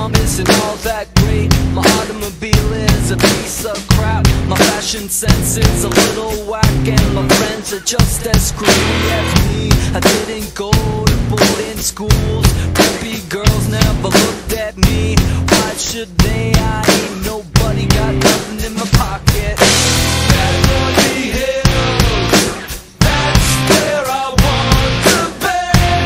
mom isn't all that great. My automobile is a piece of crap. My fashion sense is a little whack, and my friends are just as screwy as me. I didn't go to boarding schools. Preppy girls never looked at me. Why should they? I ain't nobody, got nothing in my pocket. Beverly Hills, that's where I want to be.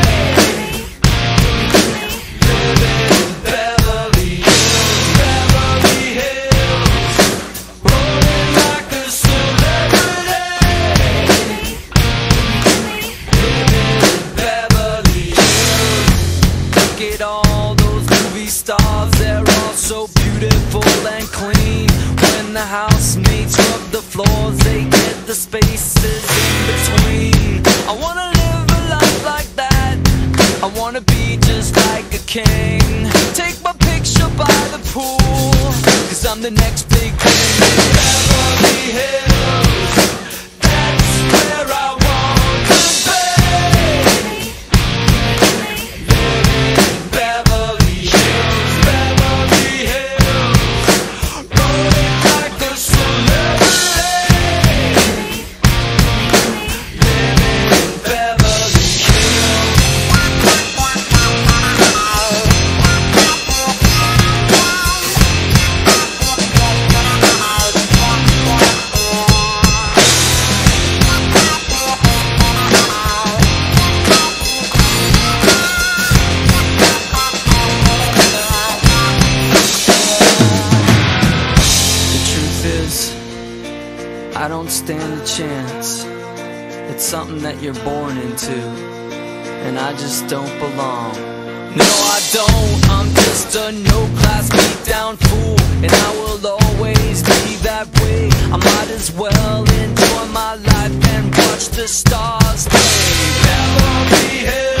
Living in Beverly Hills, Beverly Hills, rolling like a celebrity. Living in Beverly Hills. Look at all those movie stars, they're all so beautiful and clean. When the housemates rub the floors, they get the spaces in between. I wanna live a life like that. I wanna be just like a king. Take my picture by the pool, 'cause I'm the next big thing. Beverly Hills, that's where I want to be. Living in Beverly Hills, Beverly Hills, rolling like a celebrity. Living in Beverly Hills. The truth is, I don't stand a chance. It's something that you're born into, and I just don't belong. No, I don't. I'm just a no-class beat-down fool, and I will always be that way. I might as well enjoy my life and watch the stars play. Beverly Hills.